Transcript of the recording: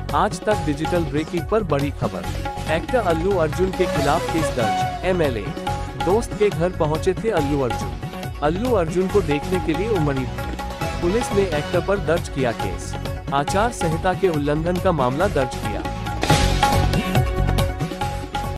आज तक digital breaking पर बड़ी खबर। एक्टर अल्लू अर्जुन के खिलाफ केस दर्ज। एमएलए दोस्त के घर पहुंचे थे अल्लू अर्जुन। अल्लू अर्जुन को देखने के लिए उमड़ी थी। पुलिस ने एक्टर पर दर्ज किया केस। आचार संहिता के उल्लंघन का मामला दर्ज किया।